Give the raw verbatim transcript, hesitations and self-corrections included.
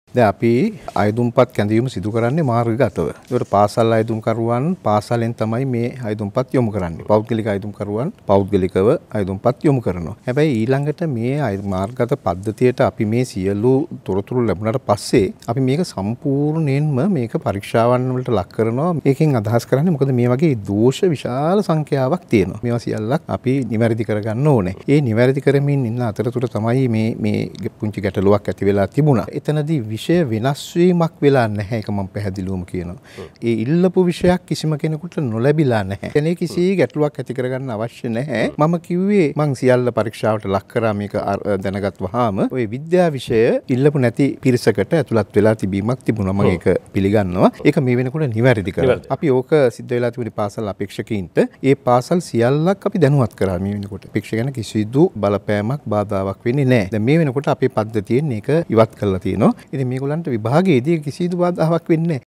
දැන් අපි අයදුම්පත් කැඳවීම සිදු කරන්නේ මාර්ගගතව. ඒකට පාසල් අයදුම්කරුවන් පාසලෙන් තමයි මේ අයදුම්පත් යොමු කරන්නේ. පෞද්ගලික අයදුම්කරුවන් පෞද්ගලිකව අයදුම්පත් යොමු කරනවා. හැබැයි ඊළඟට මේ මාර්ගගත පද්ධතියට අපි මේ සියලු තොරතුරු ලැබුණාට පස්සේ අපි මේක සම්පූර්ණයෙන්ම මේක පරීක්ෂාවන් වලට ලක් කරනවා. මේකෙන් අදහස් කරන්නේ මොකද මේ වගේ දෝෂ විශාල සංඛ්‍යාවක් තියෙනවා. මේවා සියල්ලක් අපි නිවැරදි කරගන්න ඕනේ. ඒ නිවැරදි කරමින් ඉන්න අතරතුර තමයි මේ මේ පුංචි ගැටලුවක් ඇති වෙලා තිබුණා. එතනදී විෂය වෙනස් වීමක් වෙලා නැහැ. ඒක මම පැහැදිලිවම කියනවා. ඒ ඉල්ලපු විෂයක් කිසිම කෙනෙකුට නොලැබිලා නැහැ. එනේ කිසි ගැටලුවක් ඇති කරගන්න අවශ්‍ය නැහැ. මම කිව්වේ මං සියල්ල පරීක්ෂාවට ලක් කරා මේක දැනගත් වහාම ওই විද්‍යා විෂය ඉල්ලපු නැති පිරිසකට ඇතුළත් වෙලා තිබීමක් තිබුණා. මම ඒක පිළිගන්නවා. ඒක මේ වෙනකොට නිවැරදි කරා. අපි ඕක සිද්ධ වෙලා තිබුණේ පාසල් අපේක්ෂකයින්ට. ඒ පාසල් සියල්ලක් අපි දැනුවත් කරා මේ වෙනකොට. අපේක්ෂක ගැන කිසිදු බලපෑමක් බාධාවක් වෙන්නේ නැහැ. දැන් මේ වෙනකොට අපේ පද්ධතියෙන් මේක ඉවත් කරලා තියෙනවා. ඉතින් මේගොල්ලන්ට විභාගයේදී කිසිදු බාධාවක් වෙන්නේ නැහැ.